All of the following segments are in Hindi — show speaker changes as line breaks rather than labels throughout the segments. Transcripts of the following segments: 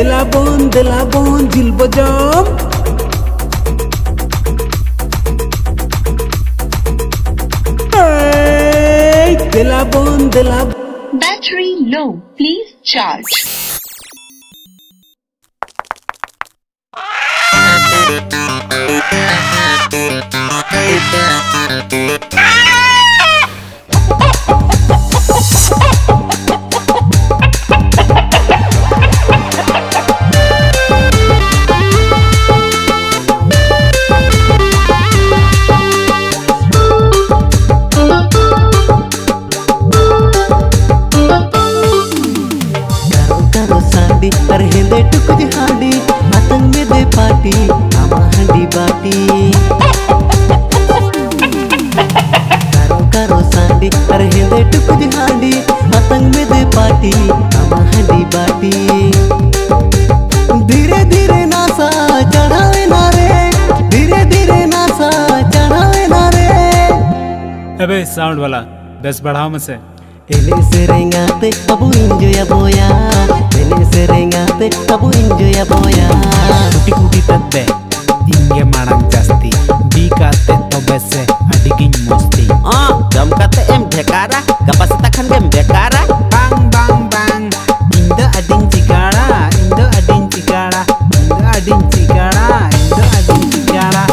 dela bon jil bojam. Hey, dela bon.
Battery low. Please charge.
Terhinde tukuk handi, matang में दे पार्टी, आमा हंडी बाटी. करो Sandi, terhinde tukuk handi, matang में दे पार्टी, आमा हंडी बाटी. धीरे धीरे नासा चढ़ावे नारे, धीरे धीरे नासा चढ़ावे नारे.
अबे साउंड वाला 10 बढ़ाओ मुझसे.
Ele serengate abu injo ya boya, ele serengate abu injo ya boya.
Kuti tete inge marang jasti, bikate tobese adigin mosti.
Jam kate em dhekara, kapasita kan gem dhekara.
Bang, indo ading cikara, indo ading cikara, indo ading cikara, indo ading cikara.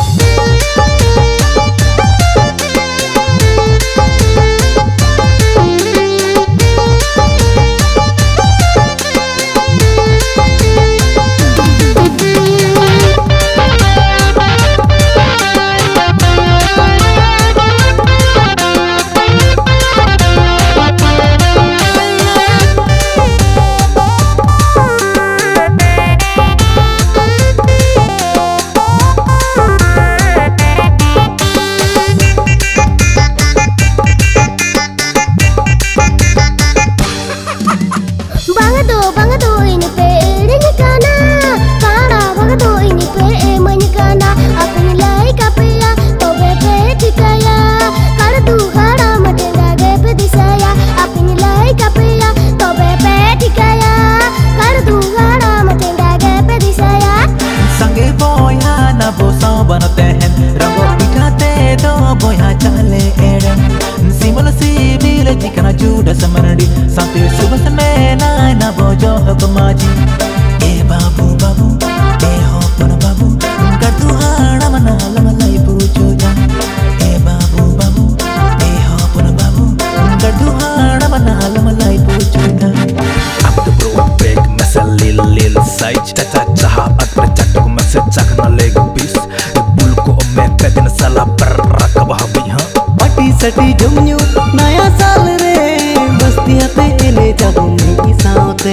Bangado ini pe renyekana, para bangado ini pe menyekana. Apa nilai kapaya, tobe pe dikaya. Kartu hara matenga ge pe disaya. Apa nilai kapaya, tobe pe dikaya. Kartu hara matenga ge pe disaya.
संगे बोया ना बोसा बनते हैं, रंगो पिटाते तो बोया चले एड़े. सिमल सिबिल जिकना जुड़ा समरडी, सांते सुबह में ना बोजो हकमाजी. ए बाबू ए होपन बाबू, करतु हाड़ा मना लमलाई पूछो जा. ए बाबू ए होपन बाबू, करतु हाड़ा मना लमलाई पूछो जा.
Up the bro big masa lil size, caca cahat bercatuk masa cakna leg piece. Bul ko me pedin salah berak bahabi ha.
पटी सटी जमन्यू नया साल रे, मस्ती आते एले जाबो मी सावते.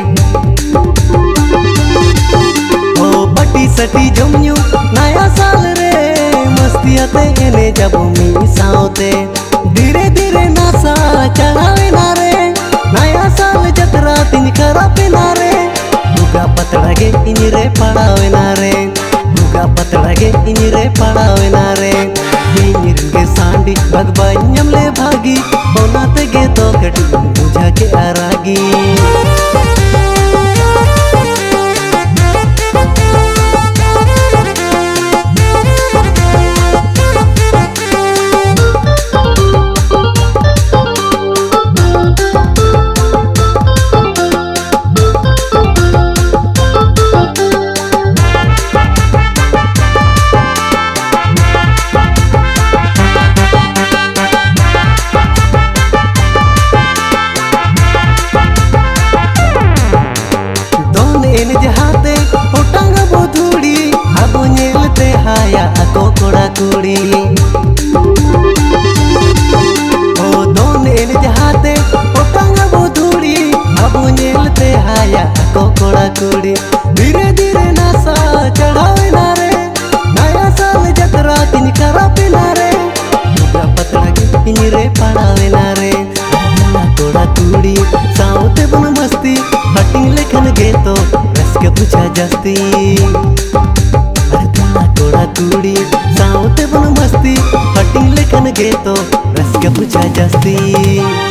ओ पटी सटी जमन्यू नया साल रे, मस्ती आते एले जाबो मी सावते. धीरे धीरे नासा चढ़ावे नारे, नया साल जतरा तीन खराबे नारे. बुगा पतड़ा गे इनिरे पड़ावे नारे, बुगा पतड़ा गे इनिरे पड़ावे नारे. के सांडी भगवान ले भागी, बोनाते गे तो कटी बुझा के आरागी. Aku koda kuri, oh don ini jahate, otanga boduri, abu nyelte haya, aku koda kuri. Dhire dhire nasa chढ़ावे नारे, नया साल जतरा तीन खराबे नारे. बुगा पतड़ा के इनिरे पड़ावे नारे. कोड़ा कूड़ी साउते बन मस्ती, हटिंग लेखन गे तो रस के बुझा जस्ती. कोड़ा कूड़ी साउते बन मस्ती, हटिंग लेखन गे तो रस के बुझा जस्ती.